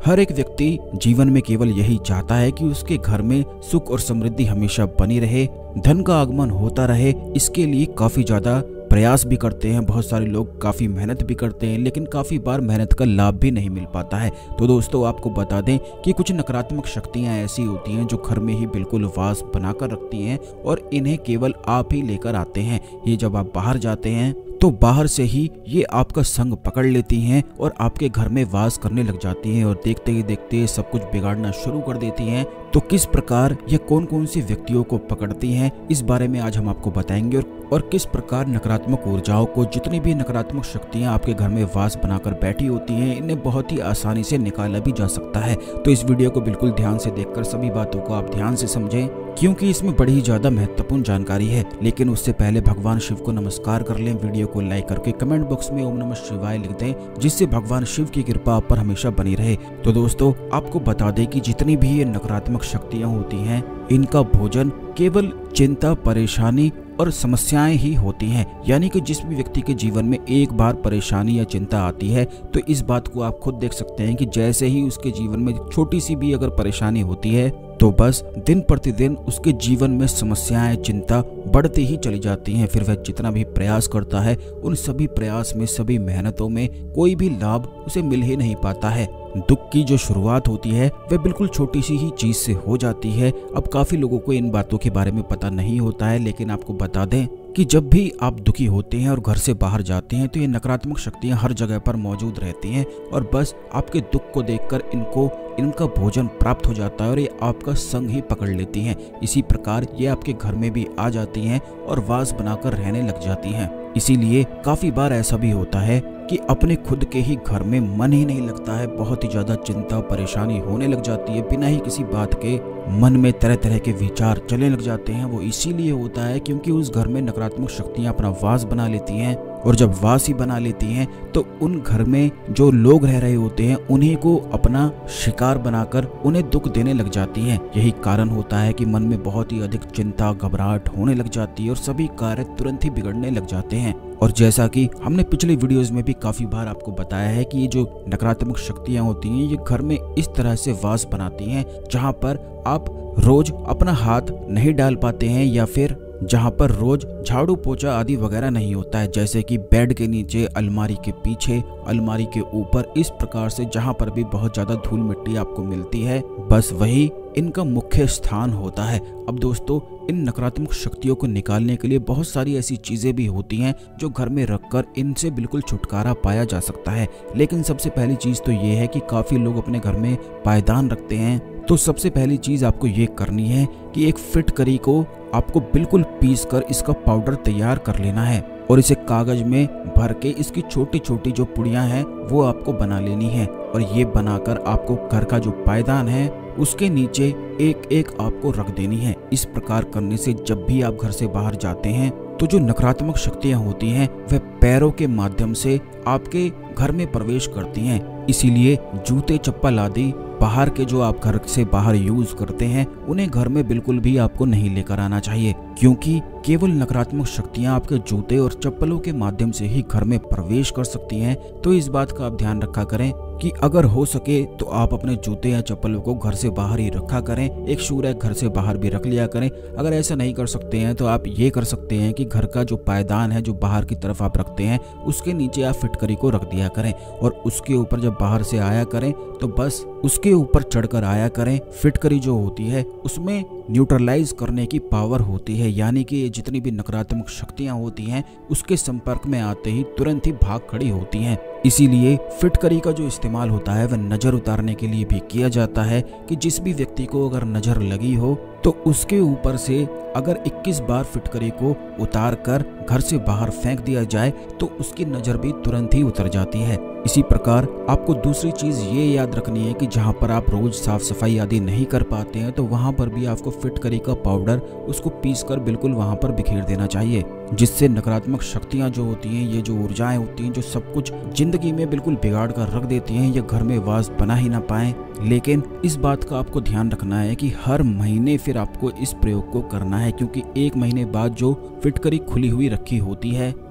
हर एक व्यक्ति जीवन में केवल यही चाहता है कि उसके घर में सुख और समृद्धि हमेशा बनी रहे, धन का आगमन होता रहे। इसके लिए काफी ज्यादा प्रयास भी करते हैं, बहुत सारे लोग काफ़ी मेहनत भी करते हैं, लेकिन काफ़ी बार मेहनत का लाभ भी नहीं मिल पाता है। तो दोस्तों आपको बता दें कि कुछ नकारात्मक शक्तियां ऐसी होती हैं जो घर में ही बिल्कुल वास बनाकर रखती हैं और इन्हें केवल आप ही लेकर आते हैं। ये जब आप बाहर जाते हैं तो बाहर से ही ये आपका संग पकड़ लेती हैं और आपके घर में वास करने लग जाती हैं और देखते ही देखते सब कुछ बिगाड़ना शुरू कर देती हैं। तो किस प्रकार ये कौन कौन सी व्यक्तियों को पकड़ती हैं, इस बारे में आज हम आपको बताएंगे और किस प्रकार नकारात्मक ऊर्जाओं को, जितनी भी नकारात्मक शक्तियां आपके घर में वास बनाकर बैठी होती हैं, इन्हें बहुत ही आसानी से निकाला भी जा सकता है। तो इस वीडियो को बिल्कुल ध्यान से देखकर सभी बातों को आप ध्यान से समझें, क्योंकि इसमें बड़ी ही ज्यादा महत्वपूर्ण जानकारी है। लेकिन उससे पहले भगवान शिव को नमस्कार कर लें, वीडियो को लाइक करके कमेंट बॉक्स में ओम नमः शिवाय लिख दें, जिससे भगवान शिव की कृपा आप पर हमेशा बनी रहे। तो दोस्तों आपको बता दें कि जितनी भी ये नकारात्मक शक्तियां होती हैं, इनका भोजन केवल चिंता, परेशानी और समस्याएं ही होती हैं। यानी कि जिस भी व्यक्ति के जीवन में एक बार परेशानी या चिंता आती है तो इस बात को आप खुद देख सकते हैं कि जैसे ही उसके जीवन में छोटी सी भी अगर परेशानी होती है तो बस दिन प्रतिदिन उसके जीवन में समस्याएं, चिंता बढ़ती ही चली जाती हैं। फिर वह जितना भी प्रयास करता है, उन सभी प्रयास में, सभी मेहनतों में कोई भी लाभ उसे मिल ही नहीं पाता है। दुख की जो शुरुआत होती है वह बिल्कुल छोटी सी ही चीज से हो जाती है। अब काफी लोगों को इन बातों के बारे में पता नहीं होता है, लेकिन आपको बता दें कि जब भी आप दुखी होते हैं और घर से बाहर जाते हैं तो ये नकारात्मक शक्तियां हर जगह पर मौजूद रहती हैं और बस आपके दुख को देखकर इनका भोजन प्राप्त हो जाता है और ये आपका संग ही पकड़ लेती हैं। इसी प्रकार ये आपके घर में भी आ जाती हैं और वास बनाकर रहने लग जाती हैं। इसीलिए काफी बार ऐसा भी होता है कि अपने खुद के ही घर में मन ही नहीं लगता है, बहुत ही ज्यादा चिंता, परेशानी होने लग जाती है। बिना ही किसी बात के मन में तरह तरह के विचार चलने लग जाते हैं। वो इसीलिए होता है क्योंकि उस घर में नकारात्मक शक्तियां अपना वास बना लेती हैं और जब वास ही बना लेती हैं तो उन घर में जो लोग रह रहे होते हैं उन्हीं को अपना शिकार बनाकर उन्हें दुख देने लग जाती हैं। यही कारण होता है कि मन में बहुत ही अधिक चिंता, घबराहट होने लग जाती है और सभी कार्य तुरंत ही बिगड़ने लग जाते हैं। और जैसा कि हमने पिछले वीडियोस में भी काफी बार आपको बताया है कि ये जो नकारात्मक शक्तियां होती हैं ये घर में इस तरह से वास बनाती हैं जहां पर आप रोज अपना हाथ नहीं डाल पाते हैं या फिर जहां पर रोज झाड़ू पोछा आदि वगैरह नहीं होता है, जैसे कि बेड के नीचे, अलमारी के पीछे, अलमारी के ऊपर, इस प्रकार से जहां पर भी बहुत ज्यादा धूल मिट्टी आपको मिलती है, बस वही इनका मुख्य स्थान होता है। अब दोस्तों इन नकारात्मक शक्तियों को निकालने के लिए बहुत सारी ऐसी चीजें भी होती हैं जो घर में रखकर इनसे बिल्कुल छुटकारा पाया जा सकता है। लेकिन सबसे पहली चीज तो ये है कि काफी लोग अपने घर में पायदान रखते हैं। तो सबसे पहली चीज आपको ये करनी है कि एक फिटकरी को आपको बिल्कुल पीसकर इसका पाउडर तैयार कर लेना है और इसे कागज में भर के इसकी छोटी छोटी जो पुड़ियां हैं वो आपको बना लेनी है और ये बनाकर आपको घर का जो पायदान है उसके नीचे एक एक आपको रख देनी है। इस प्रकार करने से जब भी आप घर से बाहर जाते हैं तो जो नकारात्मक शक्तियां होती हैं वह पैरों के माध्यम से आपके घर में प्रवेश करती हैं। इसीलिए जूते, चप्पल आदि बाहर के जो आप घर से बाहर यूज करते हैं उन्हें घर में बिल्कुल भी आपको नहीं लेकर आना चाहिए, क्योंकि केवल नकारात्मक शक्तियां आपके जूते और चप्पलों के माध्यम से ही घर में प्रवेश कर सकती हैं। तो इस बात का आप ध्यान रखा करें कि अगर हो सके तो आप अपने जूते या चप्पलों को घर से बाहर ही रखा करें, एक शू रैक घर से बाहर भी रख लिया करें। अगर ऐसा नहीं कर सकते हैं तो आप ये कर सकते हैं कि घर का जो पायदान है जो बाहर की तरफ आप रखते हैं उसके नीचे आप फिटकरी को रख दिया करें और उसके ऊपर जब बाहर से आया करें तो बस उसके ऊपर चढ़कर आया करें। फिटकरी जो होती है उसमें न्यूट्रलाइज करने की पावर होती है, यानी कि जितनी भी नकारात्मक शक्तियां होती हैं उसके संपर्क में आते ही तुरंत ही भाग खड़ी होती हैं। इसीलिए फिटकरी का जो इस्तेमाल होता है वह नजर उतारने के लिए भी किया जाता है कि जिस भी व्यक्ति को अगर नजर लगी हो तो उसके ऊपर से अगर 21 बार फिटकरी को उतार कर घर से बाहर फेंक दिया जाए तो उसकी नजर भी तुरंत ही उतर जाती है। इसी प्रकार आपको दूसरी चीज ये याद रखनी है कि जहां पर आप रोज साफ सफाई आदि नहीं कर पाते हैं तो वहां पर भी आपको फिटकरी का पाउडर उसको पीसकर बिल्कुल वहां पर बिखेर देना चाहिए, जिससे नकारात्मक शक्तियां जो होती हैं, ये जो ऊर्जाएं होती हैं जो सब कुछ जिंदगी में बिल्कुल बिगाड़ कर रख देती हैं, ये घर में वास बना ही ना पाए। लेकिन इस बात का आपको ध्यान रखना है कि हर महीने फिर आपको इस प्रयोग को करना है, क्योंकि एक महीने बाद जो फिटकरी खुली हुई रखी होती है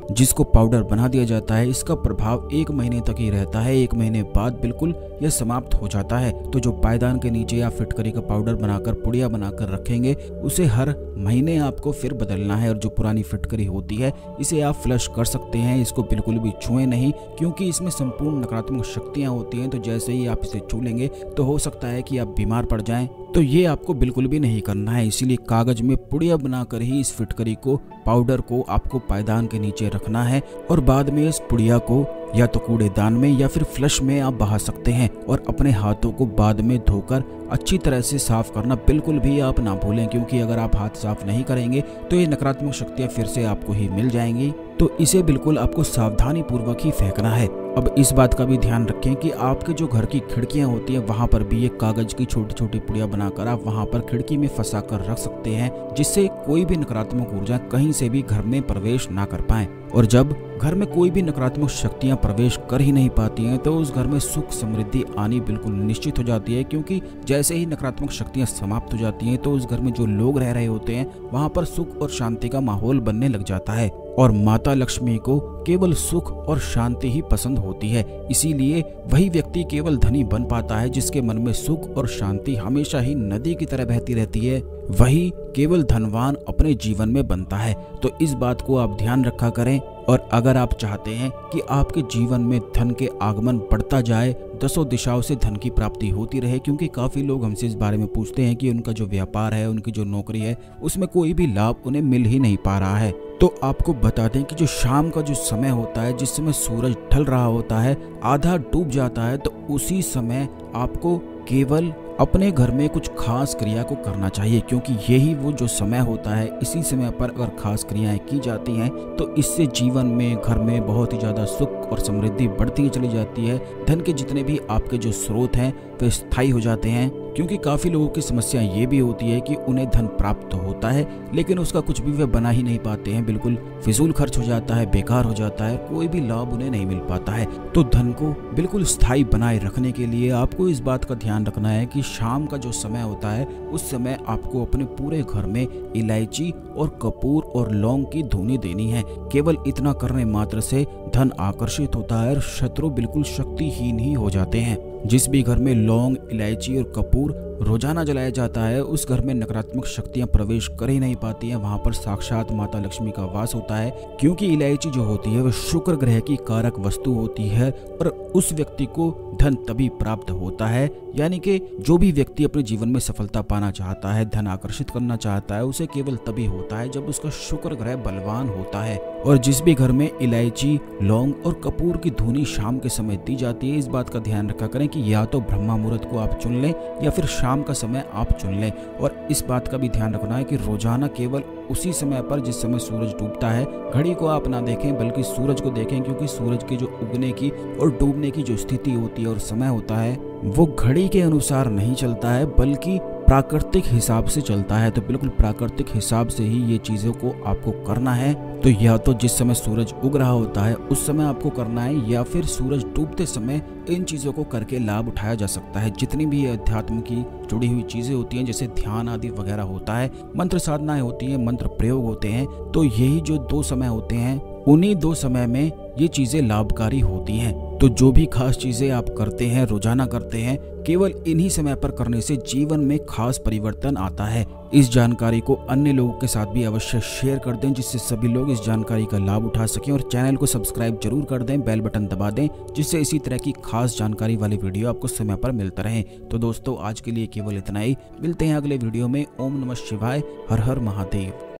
जिसको पाउडर बना दिया जाता है, इसका प्रभाव 1 महीने तक ही रहता है। 1 महीने बाद बिल्कुल यह समाप्त हो जाता है। तो जो पायदान के नीचे आप फिटकरी का पाउडर बनाकर पुड़िया बनाकर रखेंगे, उसे हर महीने आपको फिर बदलना है। और जो पुरानी फिटकरी होती है इसे आप फ्लश कर सकते हैं। इसको बिल्कुल भी छुएं नहीं, क्योंकि इसमें संपूर्ण नकारात्मक शक्तियां होती हैं। तो जैसे ही आप इसे छू लेंगे तो हो सकता है कि आप बीमार पड़ जाएं। तो ये आपको बिल्कुल भी नहीं करना है। इसीलिए कागज में पुड़िया बनाकर ही इस फिटकरी को, पाउडर को आपको पायदान के नीचे रखना है। और बाद में इस पुड़िया को या तो कूड़ेदान में या फिर फ्लश में आप बहा सकते हैं। और अपने हाथों को बाद में धोकर अच्छी तरह से साफ करना बिल्कुल भी आप ना भूलें, क्योंकि अगर आप हाथ साफ नहीं करेंगे तो ये नकारात्मक शक्तियां फिर से आपको ही मिल जाएंगी। तो इसे बिल्कुल आपको सावधानी पूर्वक ही फेंकना है। अब इस बात का भी ध्यान रखें कि आपके जो घर की खिड़कियां होती हैं वहां पर भी ये कागज की छोटी छोटी पुड़िया बनाकर आप वहां पर खिड़की में फंसा कर रख सकते हैं, जिससे कोई भी नकारात्मक ऊर्जा कहीं से भी घर में प्रवेश ना कर पाए। और जब घर में कोई भी नकारात्मक शक्तियां प्रवेश कर ही नहीं पाती हैं तो उस घर में सुख समृद्धि आनी बिल्कुल निश्चित हो जाती है, क्योंकि जैसे ही नकारात्मक शक्तियां समाप्त हो जाती हैं तो उस घर में जो लोग रह रहे होते हैं वहां पर सुख और शांति का माहौल बनने लग जाता है। और माता लक्ष्मी को केवल सुख और शांति ही पसंद होती है। इसीलिए वही व्यक्ति केवल धनी बन पाता है जिसके मन में सुख और शांति हमेशा ही नदी की तरह बहती रहती है। वही केवल धनवान अपने जीवन में बनता है। तो इस बात को आप ध्यान रखा करें। और अगर आप चाहते हैं कि आपके जीवन में धन के आगमन बढ़ता जाए, दसों दिशाओं से धन की प्राप्ति होती रहे, क्योंकि काफी लोग हमसे इस बारे में पूछते हैं कि उनका जो व्यापार है, उनकी जो नौकरी है, उसमें कोई भी लाभ उन्हें मिल ही नहीं पा रहा है। तो आपको बता दें कि जो शाम का जो समय होता है, जिस समय सूरज ढल रहा होता है, आधा डूब जाता है, तो उसी समय आपको केवल अपने घर में कुछ खास क्रिया को करना चाहिए, क्योंकि यही वो जो समय होता है। इसी समय पर अगर खास क्रियाएं की जाती हैं तो इससे जीवन में, घर में बहुत ही ज्यादा सुख और समृद्धि बढ़ती चली जाती है। धन के जितने भी आपके जो स्रोत हैं वे स्थायी हो जाते हैं, क्योंकि काफी लोगों की समस्या ये भी होती है कि उन्हें धन प्राप्त तो होता है लेकिन उसका कुछ भी वे बना ही नहीं पाते हैं। बिल्कुल फिजूल खर्च हो जाता है, बेकार हो जाता है, कोई भी लाभ उन्हें नहीं मिल पाता है। तो धन को बिल्कुल स्थायी बनाए रखने के लिए आपको इस बात का ध्यान रखना है कि शाम का जो समय होता है उस समय आपको अपने पूरे घर में इलायची और कपूर और लौंग की धुनी देनी है। केवल इतना करने मात्र से धन आकर्षित होता है और शत्रु बिल्कुल शक्तिहीन ही हो जाते हैं। जिस भी घर में लौंग, इलायची और कपूर रोजाना जलाया जाता है उस घर में नकारात्मक शक्तियां प्रवेश कर ही नहीं पाती हैं। वहां पर साक्षात माता लक्ष्मी का वास होता है, क्योंकि इलायची जो होती है वह शुक्र ग्रह की कारक वस्तु होती है और उस व्यक्ति को धन तभी प्राप्त होता है। यानी कि जो भी व्यक्ति अपने जीवन में सफलता पाना चाहता है, धन आकर्षित करना चाहता है, उसे केवल तभी होता है जब उसका शुक्र ग्रह बलवान होता है। और जिस भी घर में इलायची, लौंग और कपूर की धुनी शाम के समय दी जाती है, इस बात का ध्यान रखा करें कि या तो ब्रह्मा मुहूर्त को आप चुन लें या फिर शाम का समय आप चुन लें। और इस बात का भी ध्यान रखना है कि रोजाना केवल उसी समय पर जिस समय सूरज डूबता है, घड़ी को आप ना देखें बल्कि सूरज को देखें, क्योंकि सूरज के जो उगने की और डूबने की जो स्थिति होती है और समय होता है वो घड़ी के अनुसार नहीं चलता है बल्कि प्राकृतिक हिसाब से चलता है। तो बिल्कुल प्राकृतिक हिसाब से ही ये चीजों को आपको करना है। तो या तो जिस समय सूरज उग रहा होता है उस समय आपको करना है, या फिर सूरज डूबते समय इन चीजों को करके लाभ उठाया जा सकता है। जितनी भी अध्यात्म की जुड़ी हुई चीजें होती हैं, जैसे ध्यान आदि वगैरह होता है, मंत्र साधनाएं होती हैं, मंत्र प्रयोग होते हैं, तो यही जो 2 समय होते हैं उन्हीं 2 समय में ये चीजें लाभकारी होती हैं। तो जो भी खास चीजें आप करते हैं, रोजाना करते हैं, केवल इन्हीं समय पर करने से जीवन में खास परिवर्तन आता है। इस जानकारी को अन्य लोगों के साथ भी अवश्य शेयर कर दें, जिससे सभी लोग इस जानकारी का लाभ उठा सकें। और चैनल को सब्सक्राइब जरूर कर दें, बेल बटन दबा दें, जिससे इसी तरह की खास जानकारी वाली वीडियो आपको समय पर मिलता रहे। तो दोस्तों आज के लिए केवल इतना ही। मिलते हैं अगले वीडियो में। ओम नमः शिवाय। हर हर महादेव।